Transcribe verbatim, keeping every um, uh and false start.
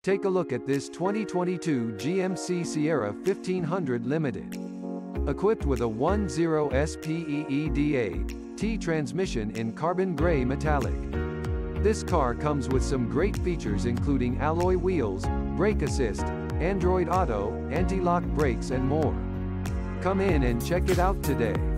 Take a look at this twenty twenty-two G M C Sierra fifteen hundred Limited. Equipped with a one point oh speed T transmission in carbon gray metallic. This car comes with some great features including alloy wheels, brake assist, Android Auto, anti-lock brakes and more. Come in and check it out today.